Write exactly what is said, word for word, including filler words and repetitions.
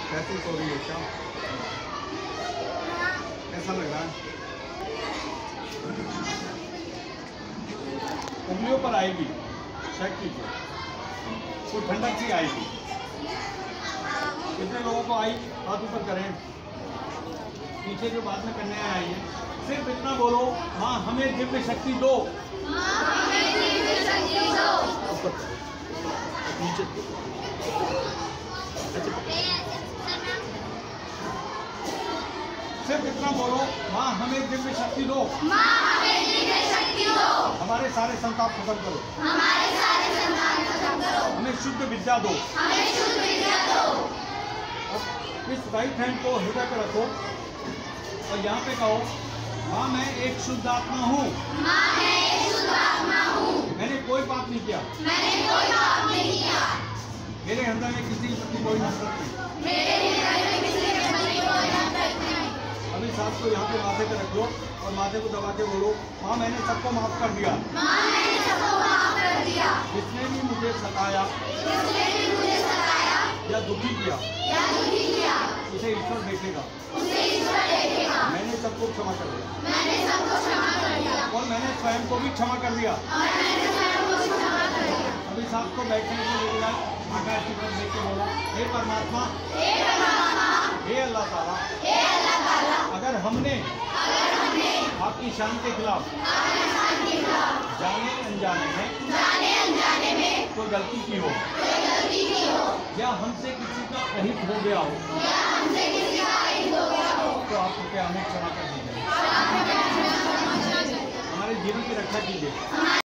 कैसी सो रही है क्या? कैसा लग रहा है? उंगलियों पर आएगी, चेक कीजिए, कुछ ठंडक सी आएगी। कितने लोगों को आई? हाथ ऊपर करें। पीछे जो बाद में करने आई है, सिर्फ इतना बोलो, माँ हमें दिव्य शक्ति दो। माँ हमें दिव्य शक्ति दो। नीचे सिर्फ इतना बोलो, माँ हमें दिव्य शक्ति दो। माँ हमें दिव्य शक्ति दो। हमारे सारे संताप खत्म करो। हमारे सारे संताप खत्म करो। हमें शुद्ध विद्या दो। हमें शुद्ध विद्या दो। अब इस राइट हैंड को हृदय पर रखो और यहाँ पे कहो, माँ मैं एक शुद्ध आत्मा हूँ। माँ मैं एक शुद्ध आत्मा हूँ। मैंने कोई पाप नहीं किया। मैंने कोई पाप नहीं किया। मेरे हृदय में किसी के प्रति कोई नफरत नहीं। मेरे हृदय में किसी के प्रति कोई नफरत नहीं। अभी सांस को यहाँ पे माथे पे रखो और माथे को दबा के बोलो, माँ मैंने सबको माफ कर दिया। माँ मैंने सबको माफ कर दिया। जिसने भी मुझे सताया, जिसने भी मुझे सताया या दुखी किया, या दुखी किया, उसे ईश्वर देखेगा। उसे ईश्वर देखेगा। मैंने सबको क्षमा कर दिया। मैंने सबको क्षमा कर दिया। और मैंने स्वयं को भी क्षमा कर दिया। और मैंने स्वयं को भी क्षमा कर दिया। अभी सांस को बैठने के लिए बोला, आकाश की तरफ देख के बोलो, हे परमात्मा, हे परमात्मा, हे अल्लाह ताला, हे अल्लाह ताला, अगर हमने अगर हमने आपकी शान के खिलाफ आपकी शान के खिलाफ जाने अनजाने में जाने अनजाने में कोई गलती की हो कोई गलती की हो या हमसे किसी का अहित हो गया हो या हमसे किसी का अहित हो गया हो तो आप कृपया हमें क्षमा कर दीजिए। हमारे जीवन की रक्षा कीजिए।